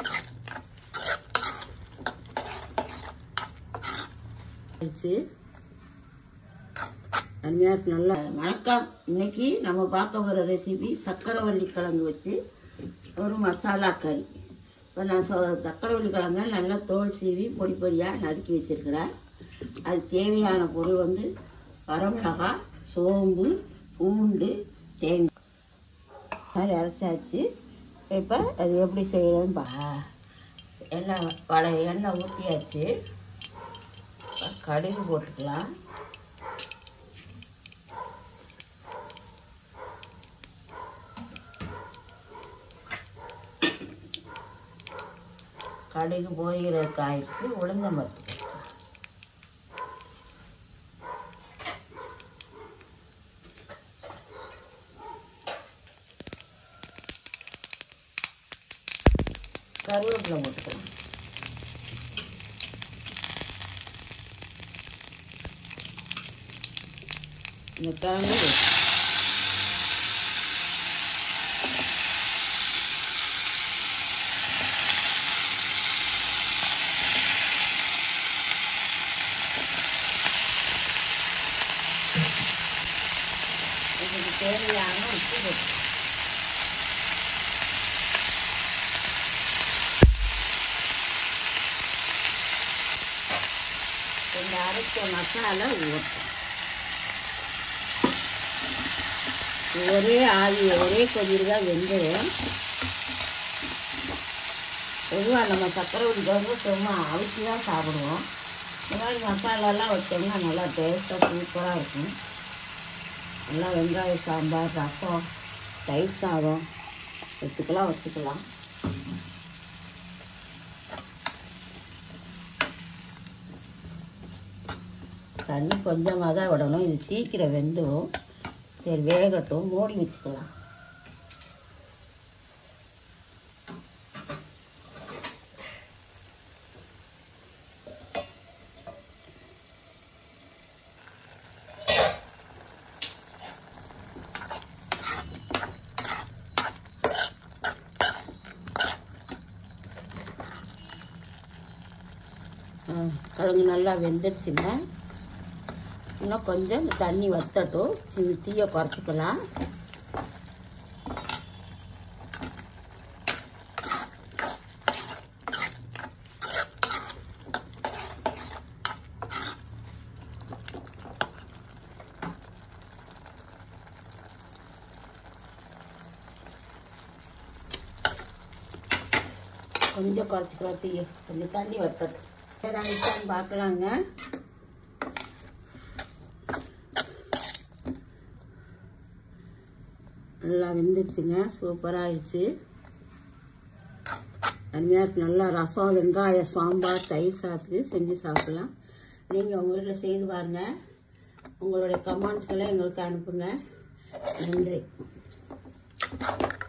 நல்லா வணக்கம். இன்னைக்கு நம்ம பார்க்க போகிற ரெசிபி சக்கரவள்ளி கிழங்கு வச்சு ஒரு மசாலா கறி. இப்போ நான் சக்கரவள்ளி கிழங்கு நல்லா தோல் சீவி பொடி பொடியாக நறுக்கி வச்சிருக்கிறேன். அது தேவையான பொருள் வந்து வரமிளகாய், சோம்பு, பூண்டு, தேங்காய் அரைச்சாச்சு. இப்போ அது எப்படி செய்யணும்பா எண்ணெய் ஊற்றியாச்சு. கடுகு போட்டுக்கலாம். கடுகு பொரியறதுக்கு ஆயிடுச்சு. உளுந்தம் பருப்பு கருவேப்பிலை போட்டுக்கலாம். இந்த கிழங்கு இதுக்கு தேவையான உப்பு போட்டு இந்த அரைச்ச மசாலா ஊற்றும். ஒரே ஆவி ஒரே கொதியில் தான் வெந்துடும். பொதுவாக நம்ம சக்கரவள்ளி கிழங்கு சும்மா அவிச்சு தான் சாப்பிடுவோம். இந்த மாதிரி மசாலாலாம் வச்சோம்னா நல்லா டேஸ்ட்டாக சூப்பராக இருக்கும். நல்லா வெங்காய சாம்பார், ரசம், தயிர் சாதம் வச்சுக்கலாம். தண்ணி கொஞ்சமாக தான் விடணும். இது சீக்கிரம் வெந்துடும். சரி, வேகட்டும். மூடி வச்சுக்கலாம். கிழங்கு நல்லா வெந்துடுச்சுங்க. இன்னும் கொஞ்சம் இந்த தண்ணி வத்தட்டும். தீயை குறைச்சிக்கலாம். கொஞ்சம் குறைச்சிக்கலாம். தீயை கொஞ்சம் தண்ணி வத்தட்டும். ஆயிடுச்சான்னு பார்க்கலாங்க. நல்லா வெந்துடுச்சுங்க. சூப்பராக ஆயிடுச்சு. அருமையாக நல்லா ரசம், வெங்காய சாம்பார், தயிர் சாதத்துக்கு செஞ்சு சாப்பிடலாம். நீங்கள் உங்கள் வீட்டில் செய்து பாருங்கள். உங்களுடைய கமெண்ட்ஸ்களை எங்களுக்கு அனுப்புங்க. நன்றி.